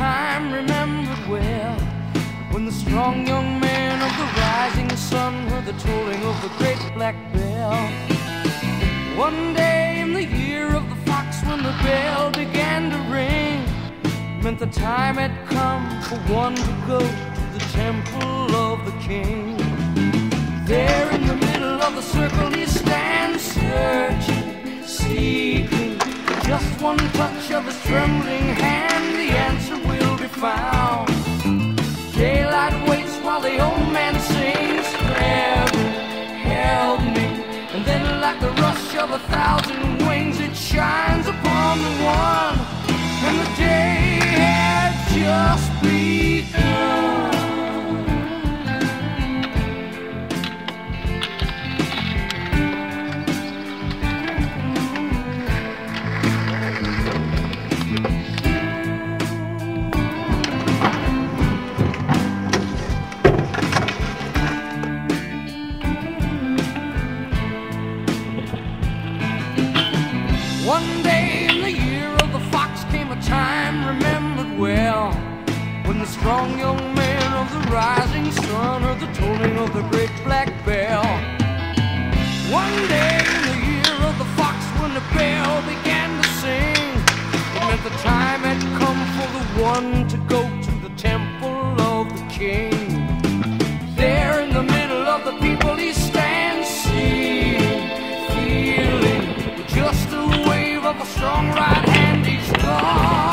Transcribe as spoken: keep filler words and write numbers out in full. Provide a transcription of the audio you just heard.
time remembered well, when the strong young man of the rising sun heard the tolling of the great black bell. One day in the year of the fox, when the bell began to ring, meant the time had come for one to go to the temple of the king. There in the middle of the circle he stands, searching, seeking, just one touch of his trembling hand, the answer will be found. Daylight waits while the old man sings, "Heaven, help me," and then like the rush of a thousand wings, it shines upon the one, and the day had just begun. One day in the year of the fox came a time remembered well, when the strong young man of the rising sun heard the tolling of the great black bell. One day in the year of the fox, when the bell began to sing, it meant the time had come for the one to go to the temple of the king. There in the middle of the people he stands, seeing, feeling, with just a wave of a strong right hand, he's gone.